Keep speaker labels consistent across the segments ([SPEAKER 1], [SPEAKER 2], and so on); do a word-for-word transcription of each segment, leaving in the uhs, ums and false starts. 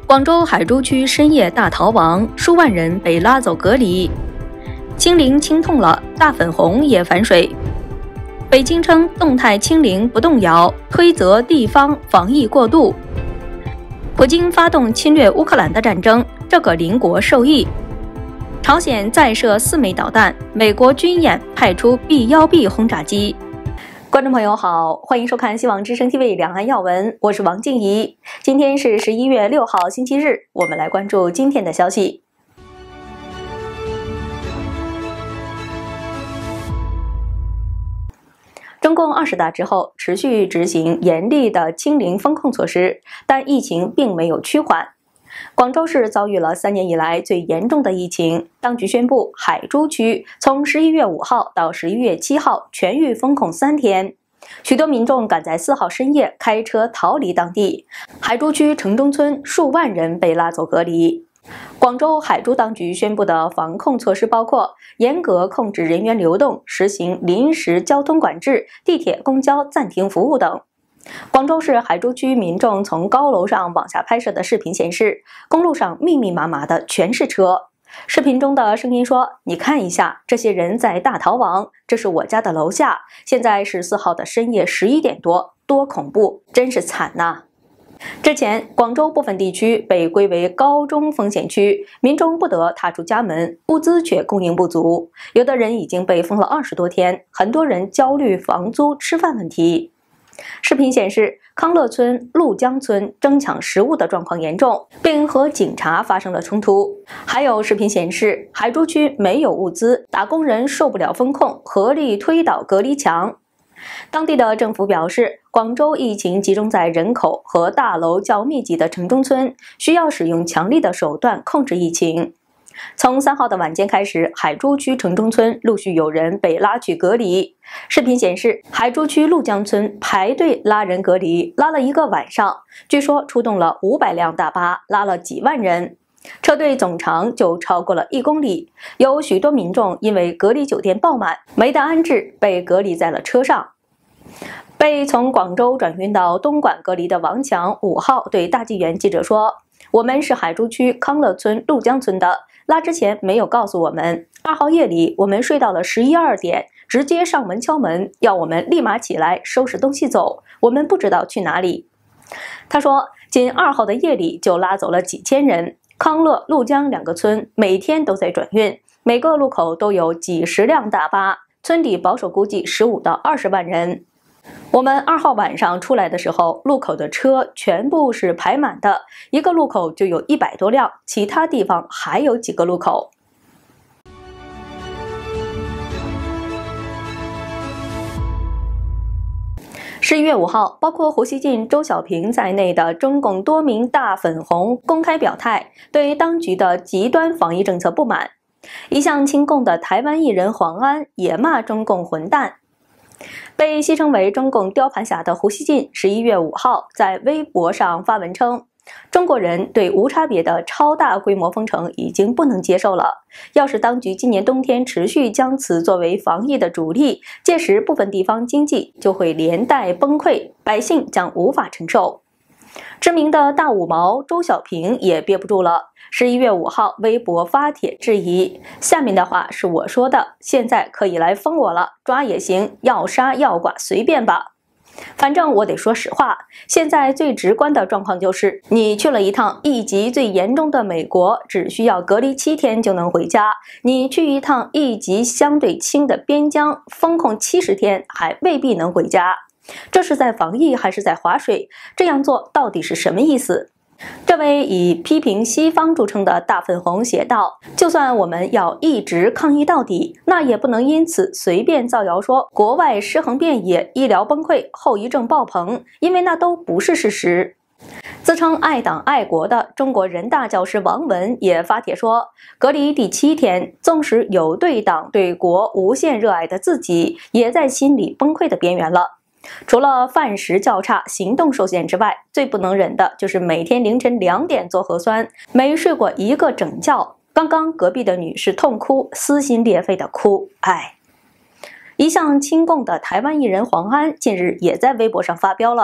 [SPEAKER 1] 广州海珠区深夜大逃亡，数万人被拉走隔离。清零清痛了，大粉红也反水。北京称动态清零不动摇，推责地方防疫过度。普京发动侵略乌克兰的战争，这个邻国受益。朝鲜再射四枚导弹，美国军演派出 B 一 B 轰炸机。观众朋友好，欢迎收看希望之声 T V 两岸要闻，我是王静怡。今天是十一月六号星期日，我们来关注今天的消息。中共二十大之后，持续执行严厉的清零风控措施，但疫情并没有趋缓。广州市遭遇了三年以来最严重的疫情，当局宣布海珠区从十一月五号到十一月七号全域封控三天。许多民众赶在四号深夜开车逃离当地，海珠区城中村数万人被拉走隔离。广州海珠当局宣布的防控措施包括严格控制人员流动，实行临时交通管制，地铁、公交暂停服务等。广州市海珠区民众从高楼上往下拍摄的视频显示，公路上密密麻麻的全是车。视频中的声音说：“你看一下，这些人在大逃亡，这是我家的楼下，现在是四号的深夜十一点多，多恐怖，真是惨呐！”之前，广州部分地区被归为高中风险区，民众不得踏出家门，物资却供应不足，有的人已经被封了二十多天，很多人焦虑房租、吃饭问题。视频显示，康乐村、陆江村争抢食物的状况严重，并和警察发生了冲突。还有视频显示，海珠区没有物资，打工人受不了封控，合力推倒隔离墙。当地的政府表示，广州疫情集中在人口和大楼较密集的城中村，需要使用强力的手段控制疫情。从三号的晚间开始，海珠区城中村陆续有人被拉去隔离。视频显示，海珠区陆江村排队拉人隔离，拉了一个晚上，据说出动了五百辆大巴，拉了几万人，车队总长就超过了一公里。有许多民众因为隔离酒店爆满，没得安置，被隔离在了车上。被从广州转运到东莞隔离的王强五号对大纪元记者说：“我们是海珠区康乐村、陆江村的，拉之前没有告诉我们。二号夜里我们睡到了十一二点，直接上门敲门，要我们立马起来收拾东西走，我们不知道去哪里。”他说，仅二号的夜里就拉走了几千人，康乐、陆江两个村每天都在转运，每个路口都有几十辆大巴，村里保守估计十五到二十万人。我们二号晚上出来的时候，路口的车全部是排满的，一个路口就有一百多辆，其他地方还有几个路口。十一月五号，包括胡锡进、周小平在内的中共多名大粉红公开表态，对当局的极端防疫政策不满。一向亲共的台湾艺人黄安也骂中共混蛋。被戏称为中共雕盘侠的胡锡进十一月五号在微博上发文称，中国人对无差别的超大规模封城已经不能接受了，要是当局今年冬天持续将此作为防疫的主力，届时部分地方经济就会连带崩溃，百姓将无法承受。知名的大五毛周小平也憋不住了，十一月五号微博发帖质疑，下面的话是我说的，现在可以来封我了，抓也行，要杀要剐随便吧。反正我得说实话，现在最直观的状况就是，你去了一趟疫疾最严重的美国，只需要隔离七天就能回家；你去一趟疫疾相对轻的边疆，封控七十天还未必能回家。这是在防疫还是在划水？这样做到底是什么意思？这位以批评西方著称的大粉红写道：“就算我们要一直抗疫到底，那也不能因此随便造谣说国外尸横遍野、医疗崩溃、后遗症爆棚，因为那都不是事实。”自称爱党爱国的中国人大教师王文也发帖说，隔离第七天，纵使有对党对国无限热爱的自己，也在心里崩溃的边缘了。除了饭食较差、行动受限之外，最不能忍的就是每天凌晨两点做核酸，没睡过一个整觉。刚刚隔壁的女士痛哭，撕心裂肺的哭，唉。一向亲共的台湾艺人黄安近日也在微博上发飙了。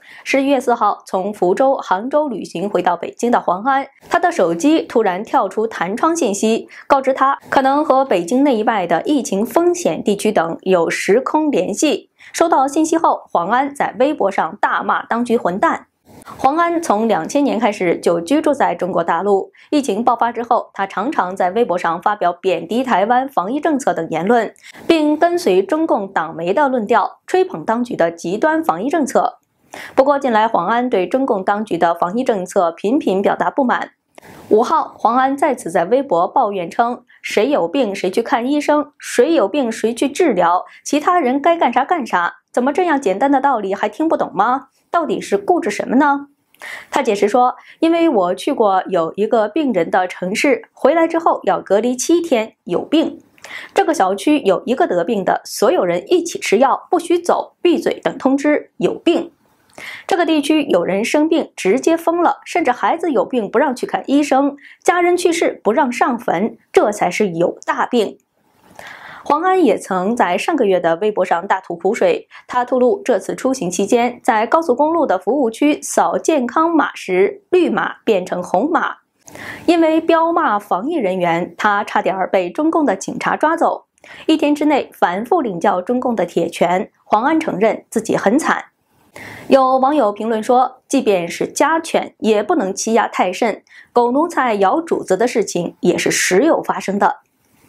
[SPEAKER 1] 十一月四号从福州、杭州旅行回到北京的黄安，他的手机突然跳出弹窗信息，告知他可能和北京内外的疫情风险地区等有时空联系。收到信息后，黄安在微博上大骂当局混蛋。黄安从两千年开始就居住在中国大陆，疫情爆发之后，他常常在微博上发表贬低台湾防疫政策等言论，并跟随中共党媒的论调，吹捧当局的极端防疫政策。不过，近来黄安对中共当局的防疫政策频频表达不满。五号，黄安再次在微博抱怨称：“谁有病谁去看医生，谁有病谁去治疗，其他人该干啥干啥，怎么这样简单的道理还听不懂吗？到底是固执什么呢？”他解释说：“因为我去过有一个病人的城市，回来之后要隔离七天，有病。这个小区有一个得病的，所有人一起吃药，不许走，闭嘴等通知，有病。这个地区有人生病，直接封了，甚至孩子有病不让去看医生，家人去世不让上坟，这才是有大病。”黄安也曾在上个月的微博上大吐苦水，他透露这次出行期间，在高速公路的服务区扫健康码时，绿码变成红码，因为彪骂防疫人员，他差点被中共的警察抓走。一天之内反复领教中共的铁拳，黄安承认自己很惨。有网友评论说，即便是家犬也不能欺压太甚，狗奴才咬主子的事情也是时有发生的。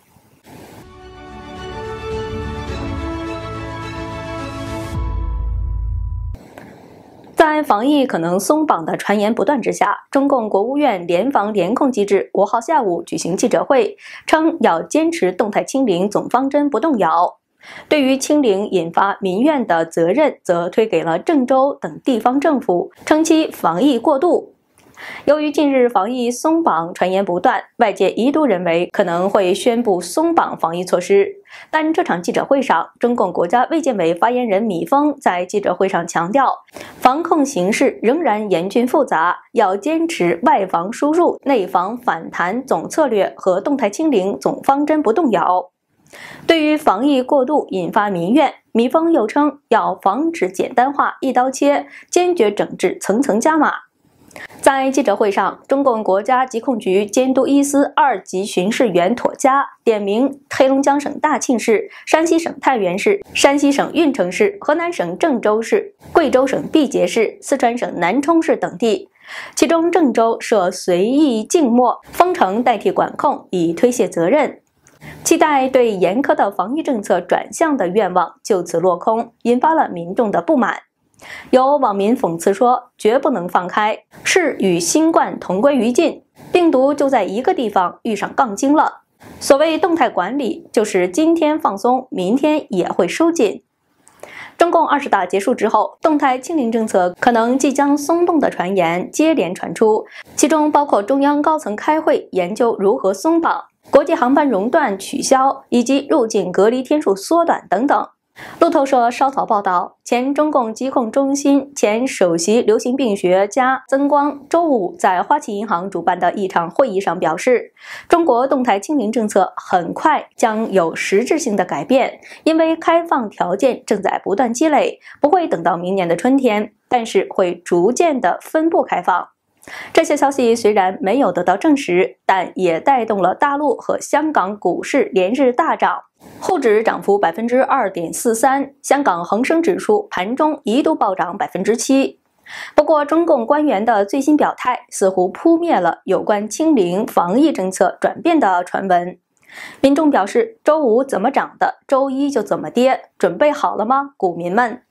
[SPEAKER 1] 在防疫可能松绑的传言不断之下，中共国务院联防联控机制五号下午举行记者会，称要坚持动态清零总方针不动摇。对于清零引发民怨的责任，则推给了郑州等地方政府，称其防疫过度。由于近日防疫松绑传言不断，外界一度认为可能会宣布松绑防疫措施。但这场记者会上，中共国家卫健委发言人米峰在记者会上强调，防控形势仍然严峻复杂，要坚持外防输入、内防反弹总策略和动态清零总方针不动摇。对于防疫过度引发民怨，米峰又称要防止简单化、一刀切，坚决整治层层加码。在记者会上，中共国家疾控局监督一司二级巡视员妥佳点名黑龙江省大庆市、山西省太原市、山西省运城市、河南省郑州市、贵州省毕节市、四川省南充市等地，其中郑州设随意静默、封城代替管控，以推卸责任。期待对严苛的防疫政策转向的愿望就此落空，引发了民众的不满。有网民讽刺说，绝不能放开，是与新冠同归于尽，病毒就在一个地方遇上杠精了。所谓动态管理，就是今天放松，明天也会收紧。中共二十大结束之后，动态清零政策可能即将松动的传言接连传出，其中包括中央高层开会研究如何松绑、国际航班熔断取消以及入境隔离天数缩短等等。路透社稍早报道，前中共疾控中心前首席流行病学家曾光周五在花旗银行主办的一场会议上表示，中国动态清零政策很快将有实质性的改变，因为开放条件正在不断积累，不会等到明年的春天，但是会逐渐的分步开放。这些消息虽然没有得到证实，但也带动了大陆和香港股市连日大涨，沪指涨幅 百分之二点四三， 香港恒生指数盘中一度暴涨 百分之七。 不过中共官员的最新表态似乎扑灭了有关清零防疫政策转变的传闻。民众表示，周五怎么涨的，周一就怎么跌，准备好了吗，股民们？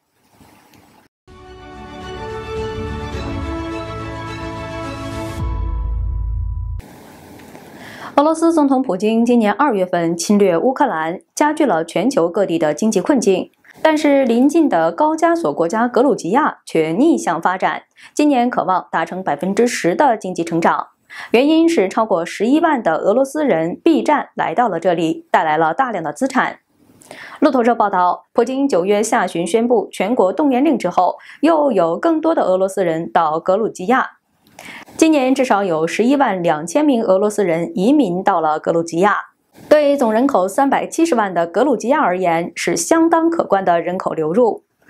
[SPEAKER 1] 俄罗斯总统普京今年二月份侵略乌克兰，加剧了全球各地的经济困境。但是邻近的高加索国家格鲁吉亚却逆向发展，今年可望达成 百分之十 的经济成长。原因是超过十一万的俄罗斯人避战来到了这里，带来了大量的资产。路透社报道，普京九月下旬宣布全国动员令之后，又有更多的俄罗斯人到格鲁吉亚。今年至少有十一万两千名俄罗斯人移民到了格鲁吉亚，对总人口三百七十万的格鲁吉亚而言是相当可观的人口流入。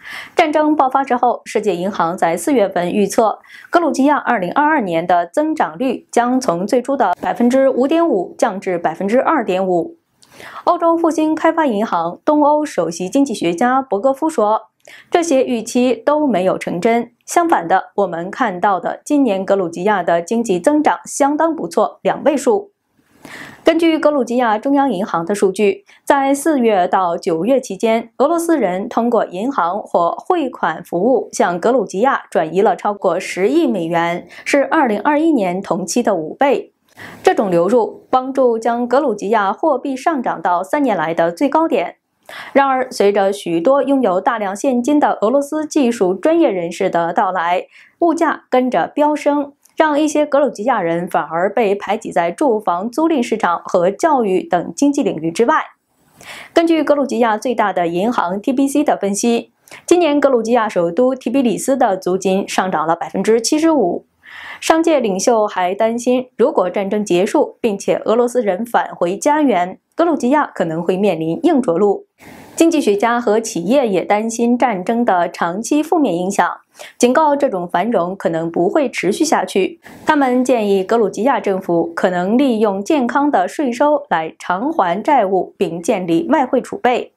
[SPEAKER 1] 战争爆发之后，世界银行在四月份预测，格鲁吉亚二零二二年的增长率将从最初的百分之五点五降至百分之二点五。欧洲复兴开发银行东欧首席经济学家博格夫说，这些预期都没有成真。相反的，我们看到的今年格鲁吉亚的经济增长相当不错，两位数。根据格鲁吉亚中央银行的数据，在四月到九月期间，俄罗斯人通过银行或汇款服务向格鲁吉亚转移了超过十亿美元，是二零二一年同期的五倍。这种流入帮助将格鲁吉亚货币上涨到三年来的最高点。然而，随着许多拥有大量现金的俄罗斯技术专业人士的到来，物价跟着飙升，让一些格鲁吉亚人反而被排挤在住房租赁市场和教育等经济领域之外。根据格鲁吉亚最大的银行 T B C 的分析，今年格鲁吉亚首都提比里斯的租金上涨了 百分之七十五。商界领袖还担心，如果战争结束，并且俄罗斯人返回家园，格鲁吉亚可能会面临硬着陆。经济学家和企业也担心战争的长期负面影响，警告这种繁荣可能不会持续下去。他们建议格鲁吉亚政府可能利用健康的税收来偿还债务，并建立外汇储备。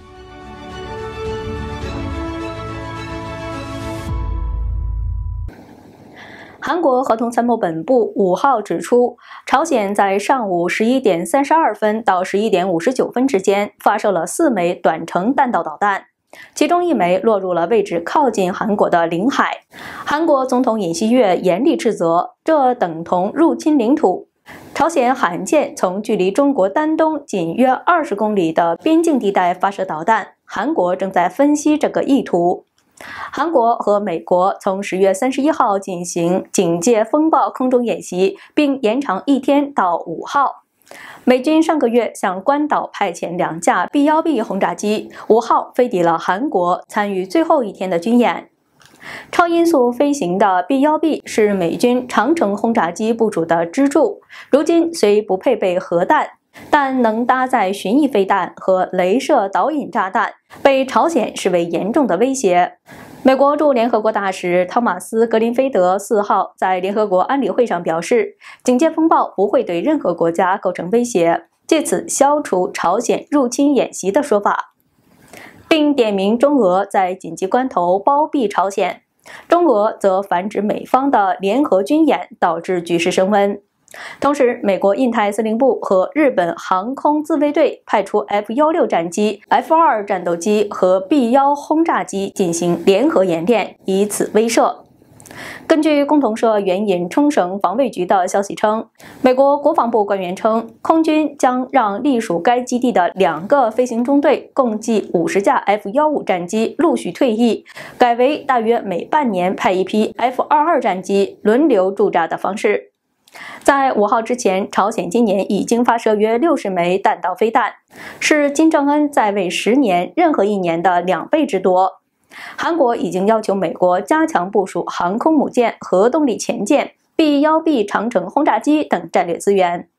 [SPEAKER 1] 韩国合同参谋本部五号指出，朝鲜在上午十一点三十二分到十一点五十九分之间发射了四枚短程弹道导弹，其中一枚落入了位置靠近韩国的领海。韩国总统尹锡悦严厉斥责，这等同入侵领土。朝鲜罕见从距离中国丹东仅约二十公里的边境地带发射导弹，韩国正在分析这个意图。韩国和美国从十月三十一号进行警戒风暴空中演习，并延长一天到五号。美军上个月向关岛派遣两架 B 一 B 轰炸机，五号飞抵了韩国，参与最后一天的军演。超音速飞行的 B 一 B 是美军长程轰炸机部署的支柱，如今虽不配备核弹，但能搭载巡弋飞弹和雷射导引炸弹，被朝鲜视为严重的威胁。美国驻联合国大使汤马斯·格林菲德四号在联合国安理会上表示，警戒风暴不会对任何国家构成威胁，借此消除朝鲜入侵演习的说法，并点名中俄在紧急关头包庇朝鲜。中俄则反指美方的联合军演导致局势升温。同时，美国印太司令部和日本航空自卫队派出 F 十六 战机、F 二 战斗机和 B 一 轰炸机进行联合演练，以此威慑。根据共同社援引冲绳防卫局的消息称，美国国防部官员称，空军将让隶属该基地的两个飞行中队共计五十架 F 十五 战机陆续退役，改为大约每半年派一批 F 二十二 战机轮流驻扎的方式。在五号之前，朝鲜今年已经发射约六十枚弹道飞弹，是金正恩在位十年任何一年的两倍之多。韩国已经要求美国加强部署航空母舰、核动力潜舰、B 一 B 长程轰炸机等战略资源。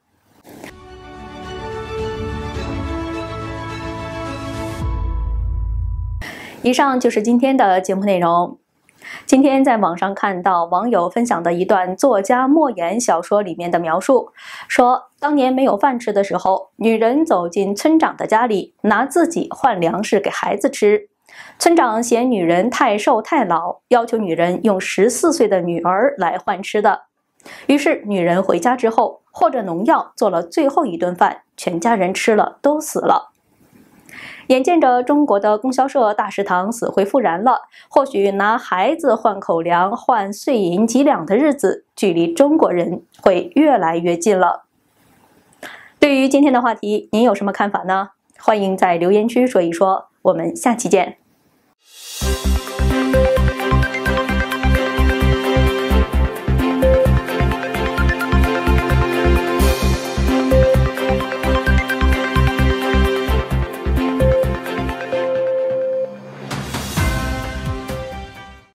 [SPEAKER 1] 以上就是今天的节目内容。今天在网上看到网友分享的一段作家莫言小说里面的描述，说当年没有饭吃的时候，女人走进村长的家里，拿自己换粮食给孩子吃。村长嫌女人太瘦太老，要求女人用十四岁的女儿来换吃的。于是女人回家之后，和着农药做了最后一顿饭，全家人吃了都死了。眼见着中国的供销社大食堂死灰复燃了，或许拿孩子换口粮、换碎银几两的日子，距离中国人会越来越近了。对于今天的话题，您有什么看法呢？欢迎在留言区说一说，我们下期见。